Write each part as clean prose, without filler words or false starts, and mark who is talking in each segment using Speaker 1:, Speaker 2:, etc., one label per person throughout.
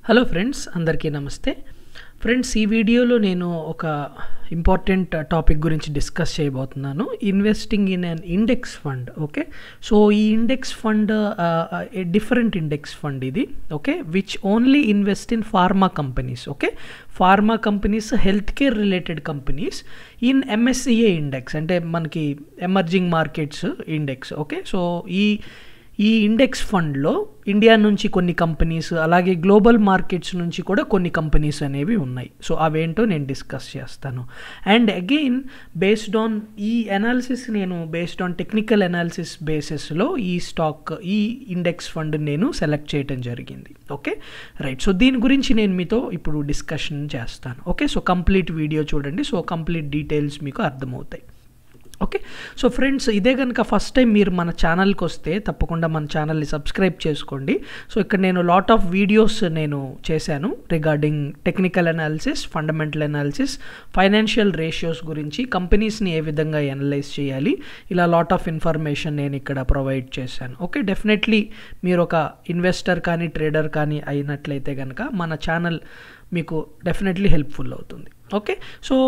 Speaker 1: Hello friends, అందరికీ నమస్తే. Friends, ఈ వీడియోలో నేను ఒక ఇంపార్టెంట్ టాపిక్ గురించి డిస్కస్ చేయబోతున్నాను. Investing in an index fund. Okay, so ఈ index fund different index fund ఇది. Okay, which only invest in pharma companies. Okay, pharma companies, health care related companies in MSCI index, అంటే మనకి emerging markets index. Okay, so ఈ index ఫండ్లో India నుంచి కొన్ని companies, అలాగే global markets నుంచి కూడా కొన్ని కంపెనీస్ అనేవి ఉన్నాయి. సో అవేంటో నేను డిస్కస్ చేస్తాను. అండ్ అగైన్ బేస్డ్ ఆన్ ఈ అనాలిసిస్, నేను బేస్డ్ ఆన్ టెక్నికల్ అనాలిసిస్ బేసిస్లో ఈ ఇండెక్స్ ఫండ్ నేను సెలెక్ట్ చేయడం జరిగింది. Okay, right. సో దీని గురించి నేను మీతో ఇప్పుడు డిస్కషన్ చేస్తాను. ఓకే, సో కంప్లీట్ వీడియో చూడండి. సో కంప్లీట్ డీటెయిల్స్ మీకు అర్థమవుతాయి. ఓకే, సో ఫ్రెండ్స్, ఇదే కనుక ఫస్ట్ టైం మీరు మన ఛానల్కి వస్తే తప్పకుండా మన ఛానల్ని సబ్స్క్రైబ్ చేసుకోండి. సో ఇక్కడ నేను లాట్ ఆఫ్ వీడియోస్ నేను చేశాను regarding technical analysis, fundamental analysis, financial ratios గురించి, కంపెనీస్ని ఏ విధంగా అనలైజ్ చేయాలి, ఇలా లాట్ ఆఫ్ ఇన్ఫర్మేషన్ నేను ఇక్కడ ప్రొవైడ్ చేశాను. ఓకే, డెఫినెట్లీ మీరు ఒక ఇన్వెస్టర్ కానీ ట్రేడర్ కానీ అయినట్లయితే కనుక మన ఛానల్ మీకు డెఫినెట్లీ హెల్ప్ఫుల్ అవుతుంది. ఓకే, సో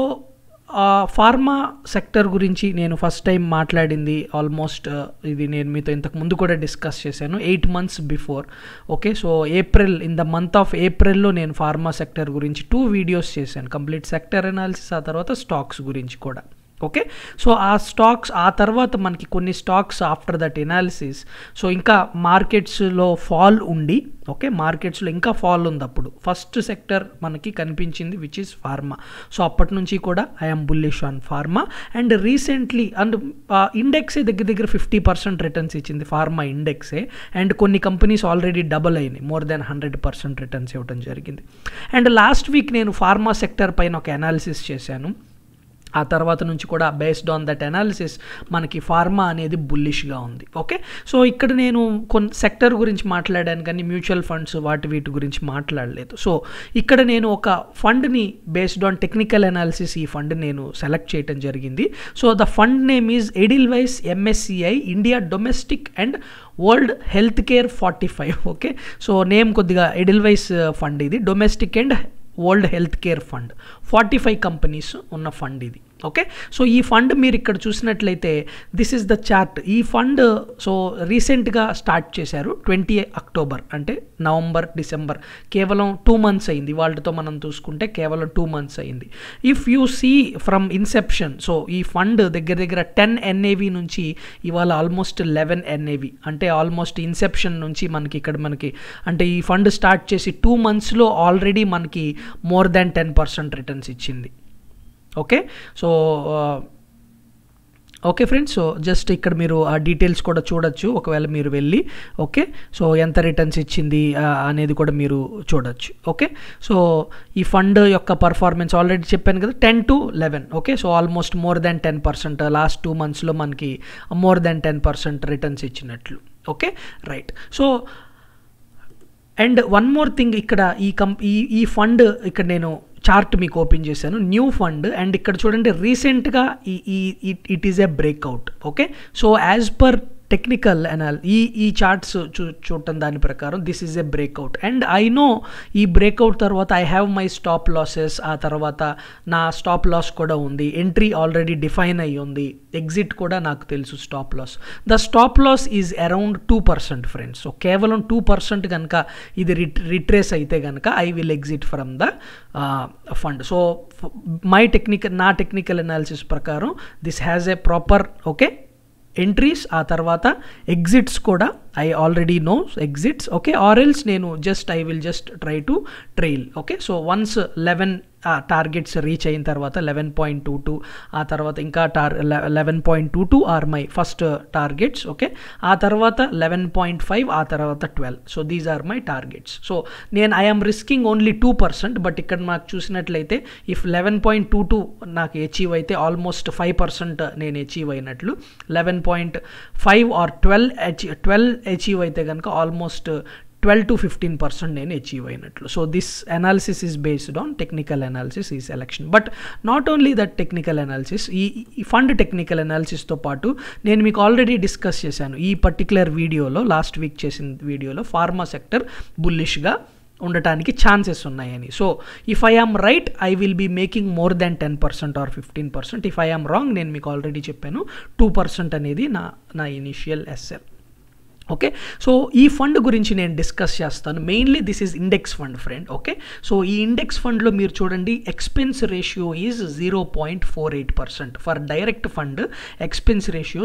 Speaker 1: ఫార్మా సెక్టర్ గురించి నేను ఫస్ట్ టైం మాట్లాడింది ఆల్మోస్ట్ ఇది నేను మీతో ఇంతకు ముందు కూడా డిస్కస్ చేశాను 8 months before. Okay, so in the month of ఏప్రిల్లో నేను ఫార్మా సెక్టర్ గురించి 2 వీడియోస్ చేశాను. కంప్లీట్ సెక్టర్ అనాలిసిస్, ఆ తర్వాత స్టాక్స్ గురించి కూడా. ఓకే, సో ఆ స్టాక్స్, ఆ తర్వాత మనకి కొన్ని stocks after that analysis, so ఇంకా మార్కెట్స్లో ఫాల్ ఉండి, ఓకే, మార్కెట్స్లో ఇంకా ఫాల్ ఉంది. అప్పుడు ఫస్ట్ సెక్టర్ మనకి కనిపించింది విచ్ ఈస్ ఫార్మా. సో అప్పటి నుంచి కూడా I'm bullish on pharma. And recently ఇండెక్సే దగ్గర 50% రిటర్న్స్ ఇచ్చింది, ఫార్మా ఇండెక్సే. అండ్ కొన్ని కంపెనీస్ ఆల్రెడీ డబుల్ అయినాయి, మోర్ దాన్ 100% రిటర్న్స్ ఇవ్వడం జరిగింది. అండ్ లాస్ట్ వీక్ నేను ఫార్మా సెక్టర్ పైన ఒక అనాలిసిస్ చేశాను. ఆ తర్వాత నుంచి కూడా బేస్డ్ ఆన్ దట్ అనాలిసిస్ మనకి ఫార్మా అనేది బుల్లిష్గా ఉంది. ఓకే, సో ఇక్కడ నేను కొన్ని సెక్టర్ గురించి మాట్లాడాను కానీ మ్యూచువల్ ఫండ్స్ వీటి గురించి మాట్లాడలేదు. సో ఇక్కడ నేను ఒక ఫండ్ని బేస్డ్ ఆన్ టెక్నికల్ అనాలిసిస్ ఈ ఫండ్ నేను సెలెక్ట్ చేయడం జరిగింది. So the fund name is Edelweiss MSCI India domestic and world health care 45. Okay, so name కొద్దిగా ఎడిల్వైస్ ఫండ్ ఇది, domestic and world health care fund, 45 companies ఉన్న fund ఇది. Okay, so ఈ fund మీరు ఇక్కడ చూసినట్లయితే దిస్ ఇస్ ద చార్ట్. ఈ fund so రీసెంట్గా స్టార్ట్ చేశారు 20 October, అంటే నవంబర్ డిసెంబర్, కేవలం 2 months అయింది. వాళ్ళతో మనం చూసుకుంటే కేవలం 2 months అయింది. If you see from inception, so ఈ ఫండ్ దగ్గర 10 NAV నుంచి ఇవాళ ఆల్మోస్ట్ 11 NAV, అంటే ఆల్మోస్ట్ ఇన్సెప్షన్ నుంచి మనకి అంటే ఈ ఫండ్ స్టార్ట్ చేసి 2 monthsలో ఆల్రెడీ మనకి మోర్ దాన్ 10% రిటర్న్స్ ఇచ్చింది. Okay, so okay friends, so just ఇక్కడ మీరు ఆ డీటెయిల్స్ కూడా చూడొచ్చు ఒకవేళ మీరు వెళ్ళి. ఓకే, సో ఎంత రిటర్న్స్ ఇచ్చింది అనేది కూడా మీరు చూడొచ్చు. ఓకే, సో ఈ ఫండ్ యొక్క పర్ఫార్మెన్స్ ఆల్రెడీ చెప్పాను కదా, 10 to 11. Okay, so almost more than 10%, last 2 monthsలో మనకి మోర్ దాన్ 10% రిటర్న్స్ ఇచ్చినట్లు. Okay, right. So and one more thing, ఇక్కడ ఈ ఫండ్ ఇక్కడ నేను చార్ట్ మీకు ఓపెన్ చేశాను, న్యూ ఫండ్. అండ్ ఇక్కడ చూడండి రీసెంట్గా it is a breakout. Okay, so as per technical ఈ చార్ట్స్ చూడటం దాని ప్రకారం this is a breakout. And I know ఈ బ్రేక్అవుట్ తర్వాత I have my stop losses, ఆ తర్వాత నా స్టాప్ లాస్ కూడా ఉంది, ఎంట్రీ ఆల్రెడీ డిఫైన్ అయ్యి ఉంది, ఎగ్జిట్ కూడా నాకు తెలుసు stop loss. The stop loss is around 2% friends. So కేవలం 2% కనుక ఇది రిట్రేస్ అయితే కనుక I will exit from the fund. So నా టెక్నికల్ అనాలిసిస్ ప్రకారం this has a proper okay entries, ఆ తర్వాత ఎగ్జిట్స్ కూడా I already know exits. Okay, or else నేను I will try to trail. Okay, so once 11 targets reach అయిన తర్వాత 11.22, ఆ తర్వాత ఇంకా 11.22 are my first targets. Okay, ఆ తర్వాత 11.5, ఆ తర్వాత 12. So these are my targets. So I'm risking only 2%, but ఇక్కడ నాకు చూసినట్లయితే ఇఫ్ 11.22 నాకు అచీవ్ అయితే ఆల్మోస్ట్ 5% నేను అచీవ్ అయినట్లు. 11.5 ఆర్ 12 అచీవ్ అయితే కనుక ఆల్మోస్ట్ 12 to 15% నేను అచీవ్ అయినట్లు. So this analysis is based on technical analysis ఈ selection. But not only that technical analysis, ఈ ఫండ్ టెక్నికల్ అనాలిసిస్తో పాటు నేను మీకు ఆల్రెడీ డిస్కస్ చేశాను ఈ పర్టికులర్ వీడియోలో, లాస్ట్ వీక్ చేసిన వీడియోలో, ఫార్మా సెక్టర్ బుల్లిష్గా ఉండటానికి ఛాన్సెస్ ఉన్నాయని. So if I am right I will be making more than 10% or 15%. If I am wrong నేను మీకు ఆల్రెడీ చెప్పాను 2% అనేది నా ఇనిషియల్ ఎస్ఎల్. ఓకే, సో ఈ ఫండ్ గురించి నేను డిస్కస్ చేస్తాను. Mainly this is index fund friend. Okay, so ఈ ఇండెక్స్ ఫండ్లో మీరు చూడండి expense ratio is 0.48%. For direct fund expense ratio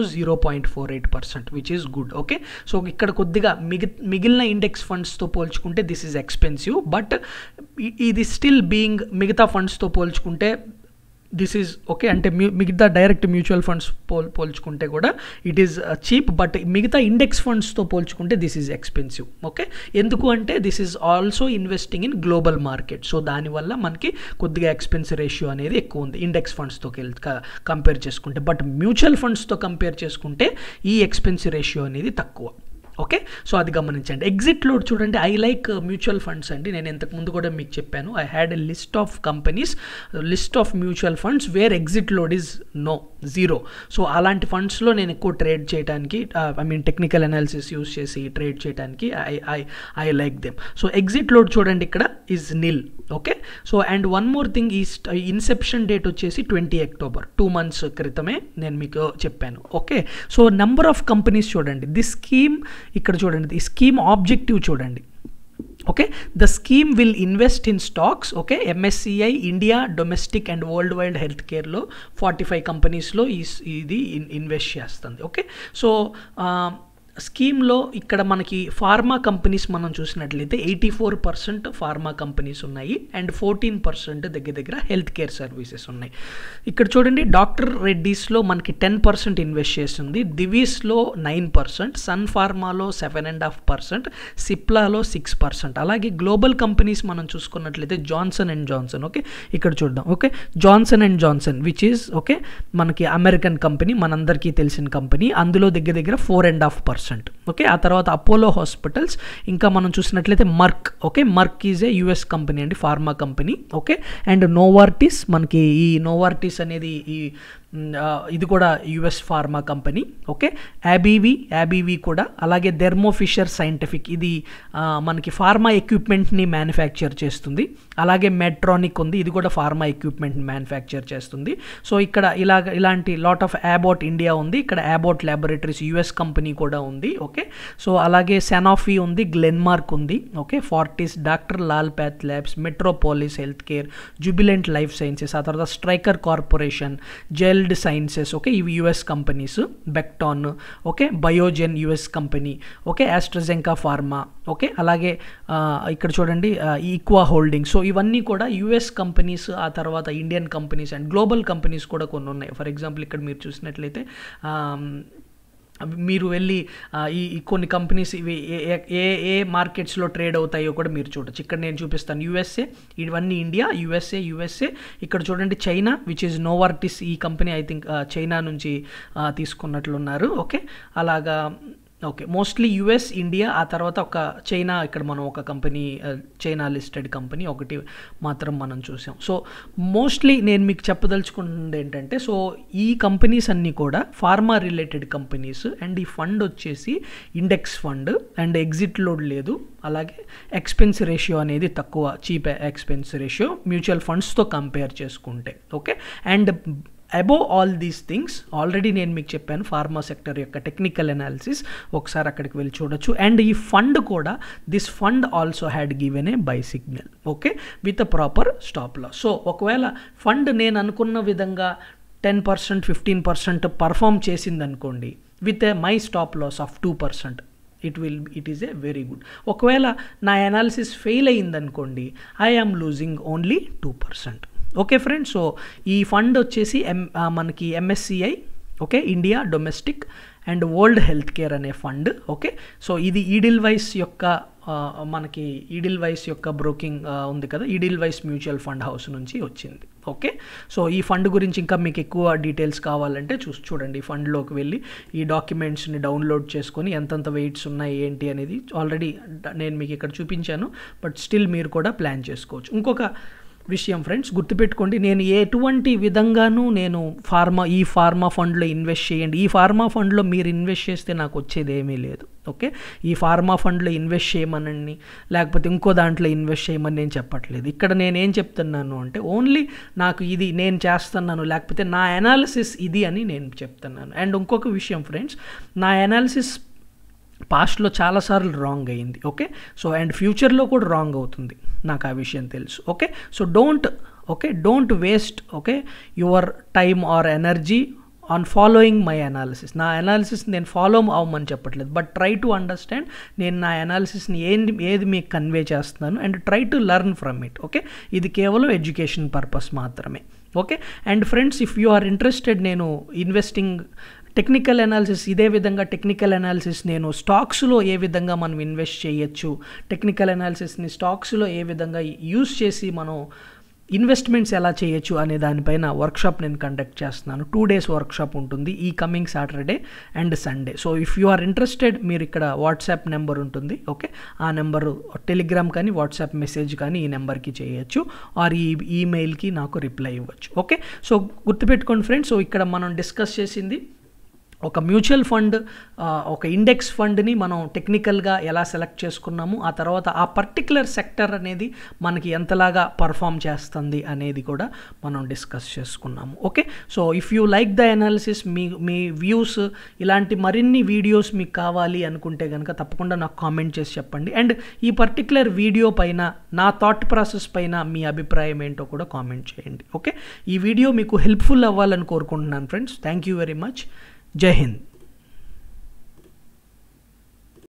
Speaker 1: 0.48%, which is good. Okay, so ఇక్కడ కొద్దిగా మిగిలిన ఇండెక్స్ ఫండ్స్తో పోల్చుకుంటే దిస్ ఈజ్ ఎక్స్పెన్సివ్, బట్ ఇది స్టిల్ బీయింగ్ మిగతా ఫండ్స్తో పోల్చుకుంటే దిస్ ఈజ్ ఓకే. అంటే మిగతా డైరెక్ట్ మ్యూచువల్ ఫండ్స్ పోల్చుకుంటే కూడా ఇట్ ఈస్ చీప్, బట్ మిగతా ఇండెక్స్ ఫండ్స్తో పోల్చుకుంటే దిస్ ఈజ్ ఎక్స్పెన్సివ్. ఓకే, ఎందుకు అంటే this is also investing in global market. So దానివల్ల మనకి కొద్దిగా ఎక్స్పెన్స్ రేషియో అనేది ఎక్కువ ఉంది ఇండెక్స్ ఫండ్స్తో కంపేర్ చేసుకుంటే. బట్ మ్యూచువల్ ఫండ్స్తో కంపేర్ చేసుకుంటే ఈ ఎక్స్పెన్స్ రేషియో అనేది తక్కువ. ఓకే, సో అది గమనించండి. ఎగ్జిట్ లోడ్ చూడండి. ఐ లైక్ మ్యూచువల్ ఫండ్స్ అండి. నేను ఇంతకుముందు కూడా మీకు చెప్పాను, I had a list of companies, list of mutual funds where exit load is zero. So అలాంటి ఫండ్స్లో నేను ఎక్కువ ట్రేడ్ చేయడానికి, I mean technical analysis use చేసి ట్రేడ్ చేయడానికి I like them. So exit load చూడండి ఇక్కడ is nil. Okay, so and one more thing, ఈ ఇన్సెప్షన్ డేట్ వచ్చేసి 20 అక్టోబర్, 2 months క్రితమే నేను మీకు చెప్పాను. Okay, so number of companies చూడండి. దిస్ స్కీమ్ ఇక్కడ చూడండి, ఈ స్కీమ్ ఆబ్జెక్టివ్ చూడండి. Okay, the scheme will invest in stocks. Okay, MSCI India domestic and world wide health కేర్లో 45 కంపెనీస్లో ఇది ఇన్వెస్ట్ చేస్తుంది. ఓకే, సో స్కీమ్లో ఇక్కడ మనకి ఫార్మా కంపెనీస్ మనం చూసినట్లయితే 84% ఫార్మా కంపెనీస్ ఉన్నాయి అండ్ 14% దగ్గర హెల్త్ కేర్ సర్వీసెస్ ఉన్నాయి. ఇక్కడ చూడండి డాక్టర్ రెడ్డీస్లో మనకి 10% ఇన్వెస్ట్ చేస్తుంది, దివీస్లో 9%, సన్ ఫార్మాలో 7.5%, సిప్లాలో 6%. అలాగే గ్లోబల్ కంపెనీస్ మనం చూసుకున్నట్లయితే జాన్సన్ అండ్ జాన్సన్. ఓకే, ఇక్కడ చూద్దాం. Okay, Johnson and Johnson which is okay మనకి అమెరికన్ కంపెనీ, మనందరికీ తెలిసిన కంపెనీ, అందులో దగ్గర 4.5%. ఓకే, ఆ తర్వాత అపోలో హాస్పిటల్స్, ఇంకా మనం చూసినట్లయితే Merck. Okay, Merck is a US company అండి, pharma company. Okay, and Novartis, మనకి ఈ నోవార్టిస్ అనేది ఇది కూడా US pharma company. Okay, AbbVie కూడా, అలాగే థెర్మో ఫిషర్ సైంటిఫిక్, ఇది మనకి ఫార్మా ఎక్విప్మెంట్ని మ్యానుఫ్యాక్చర్ చేస్తుంది. అలాగే మెడ్ట్రానిక్ ఉంది, ఇది కూడా ఫార్మా ఎక్విప్మెంట్ని మ్యానుఫ్యాక్చర్ చేస్తుంది. సో ఇక్కడ ఇలాంటి లాట్ ఆఫ్ యాబోట్ ఇండియా ఉంది, ఇక్కడ యాబోట్ ల్యాబొరేటరీస్ యుఎస్ కంపెనీ కూడా ఉంది. ఓకే, సో అలాగే సెనాఫీ ఉంది, గ్లెన్మార్క్ ఉంది. Okay, Fortis, doctor Lal path labs, Metropolis health care, Jubilant life sciences, ఆ తర్వాత స్ట్రైకర్ కార్పొరేషన్, జెల్ సైన్సెస్. ఓకే, ఇవి US companies. Becton, okay, Biogen US company. Okay, AstraZeneca pharma. Okay, అలాగే ఇక్కడ చూడండి ఈక్వా హోల్డింగ్. సో ఇవన్నీ కూడా యుఎస్ కంపెనీస్, ఆ తర్వాత Indian companies and global companies కూడా కొన్ని ఉన్నాయి. ఫర్ ఎగ్జాంపుల్ ఇక్కడ మీరు చూసినట్లయితే మీరు వెళ్ళి ఈ కొన్ని కంపెనీస్ ఇవి ఏ మార్కెట్స్లో ట్రేడ్ అవుతాయో కూడా మీరు చూడొచ్చు. ఇక్కడ నేను చూపిస్తాను యూఎస్ఏ, ఇవన్నీ ఇండియా, యూఎస్ఏ. ఇక్కడ చూడండి చైనా విచ్ ఈజ్ నోవార్టిస్, ఈ కంపెనీ ఐ థింక్ చైనా నుంచి తీసుకున్నట్లున్నారు. ఓకే, అలాగా ఓకే, మోస్ట్లీ యుఎస్, ఇండియా, ఆ తర్వాత ఒక చైనా, ఇక్కడ మనం ఒక కంపెనీ చైనా లిస్టెడ్ కంపెనీ ఒకటి మాత్రం మనం చూసాం. సో మోస్ట్లీ నేను మీకు చెప్పదలుచుకుంటుంది ఏంటంటే, సో ఈ కంపెనీస్ అన్నీ కూడా ఫార్మా రిలేటెడ్ కంపెనీస్ అండ్ ఈ ఫండ్ వచ్చేసి index fund and exit load లేదు, అలాగే ఎక్స్పెన్స్ రేషియో అనేది తక్కువ, చీప్ ఎక్స్పెన్స్ రేషియో మ్యూచువల్ ఫండ్స్తో కంపేర్ చేసుకుంటే. Okay, and above all these things already నేను మీకు చెప్పాను ఫార్మా సెక్టర్ యొక్క టెక్నికల్ అనాలిసిస్, ఒకసారి అక్కడికి వెళ్ళి చూడొచ్చు. అండ్ ఈ ఫండ్ కూడా, this fund also had given a buy signal. Okay, with a proper stop loss. So ఒకవేళ ఫండ్ నేను అనుకున్న విధంగా 10%, 15% పర్ఫామ్ చేసిందనుకోండి with a my stop loss of 2%, it is a very good. ఒకవేళ నా అనాలిసిస్ ఫెయిల్ అయ్యిందనుకోండి, I am losing only 2%. Okay friends, so ఈ fund వచ్చేసి మనకి MSCI, okay, India domestic and world health care అనే ఫండ్. ఓకే, సో ఇది Edelweiss యొక్క మనకి ఈడిల్వైస్ యొక్క బ్రోకింగ్ ఉంది కదా, ఈడిల్వైస్ మ్యూచువల్ ఫండ్ హౌస్ నుంచి వచ్చింది. ఓకే, సో ఈ ఫండ్ గురించి ఇంకా మీకు ఎక్కువ డీటెయిల్స్ కావాలంటే చూడండి, ఈ ఫండ్లోకి వెళ్ళి ఈ డాక్యుమెంట్స్ని డౌన్లోడ్ చేసుకొని ఎంతంత వెయిట్స్ ఉన్నాయి ఏంటి అనేది ఆల్రెడీ నేను మీకు ఇక్కడ చూపించాను, బట్ స్టిల్ మీరు కూడా ప్లాన్ చేసుకోవచ్చు. ఇంకొక విషయం ఫ్రెండ్స్, గుర్తుపెట్టుకోండి. నేను ఎటువంటి విధంగానూ నేను ఈ ఫార్మా ఫండ్లో ఇన్వెస్ట్ చేయండి, ఈ ఫార్మా ఫండ్లో మీరు ఇన్వెస్ట్ చేస్తే నాకు వచ్చేది ఏమీ లేదు. ఓకే, ఈ ఫార్మా ఫండ్లో ఇన్వెస్ట్ చేయమనండి, లేకపోతే ఇంకో దాంట్లో ఇన్వెస్ట్ చేయమని నేను చెప్పట్లేదు. ఇక్కడ నేనేం చెప్తున్నాను అంటే ఓన్లీ నాకు ఇది నేను చేస్తున్నాను, లేకపోతే నా అనాలిసిస్ ఇది అని నేను చెప్తున్నాను. అండ్ ఇంకొక విషయం ఫ్రెండ్స్, నా అనాలిసిస్ పాస్ట్లో చాలాసార్లు రాంగ్ అయింది. ఓకే, సో అండ్ ఫ్యూచర్లో కూడా రాంగ్ అవుతుంది, నాకు ఆ విషయం తెలుసు. Okay, so don't waste your time or energy on following my analysis. నా అనాలిసిస్ నేను ఫాలో అవ్వమని చెప్పట్లేదు, బట్ ట్రై టు అండర్స్టాండ్ నేను నా అనాలిసిస్ని ఏది మీకు కన్వే చేస్తున్నాను, and try to learn from it. Okay, ఇది కేవలం ఎడ్యుకేషన్ పర్పస్ మాత్రమే. Okay, and friends, if you are interested, నేను ఇన్వెస్టింగ్ టెక్నికల్ అనాలిసిస్, ఇదే విధంగా టెక్నికల్ అనాలిసిస్ నేను స్టాక్స్లో ఏ విధంగా మనం ఇన్వెస్ట్ చేయొచ్చు, టెక్నికల్ అనాలిసిస్ని స్టాక్స్లో ఏ విధంగా యూస్ చేసి మనం ఇన్వెస్ట్మెంట్స్ ఎలా చేయొచ్చు అనే దానిపైన వర్క్షాప్ నేను కండక్ట్ చేస్తున్నాను. 2 days వర్క్షాప్ ఉంటుంది ఈ coming Saturday and Sunday. So if you are interested, మీరు ఇక్కడ వాట్సాప్ నెంబర్ ఉంటుంది. ఓకే, ఆ నెంబరు టెలిగ్రామ్ కానీ వాట్సాప్ మెసేజ్ కానీ ఈ నెంబర్కి చేయొచ్చు, ఆర్ ఈ ఈమెయిల్కి నాకు రిప్లై ఇవ్వచ్చు. ఓకే, సో గుర్తుపెట్టుకోండి ఫ్రెండ్స్, సో ఇక్కడ మనం డిస్కస్ చేసింది ఒక మ్యూచువల్ ఫండ్, ఒక ఇండెక్స్ ఫండ్ని మనం టెక్నికల్గా ఎలా సెలెక్ట్ చేసుకున్నాము, ఆ తర్వాత ఆ పర్టికులర్ సెక్టర్ అనేది మనకి ఎంతలాగా పర్ఫామ్ చేస్తుంది అనేది కూడా మనం డిస్కస్ చేసుకున్నాము. Okay, so if you like the analysis, మీ వ్యూస్, ఇలాంటి మరిన్ని వీడియోస్ మీకు కావాలి అనుకుంటే కనుక తప్పకుండా నాకు కామెంట్ చేసి చెప్పండి. అండ్ ఈ పర్టికులర్ వీడియో పైన, నా థాట్ ప్రాసెస్ పైన మీ అభిప్రాయం ఏంటో కూడా కామెంట్ చేయండి. ఓకే, ఈ వీడియో మీకు హెల్ప్ఫుల్ అవ్వాలని కోరుకుంటున్నాను friends. Thank you very much. Jai Hind.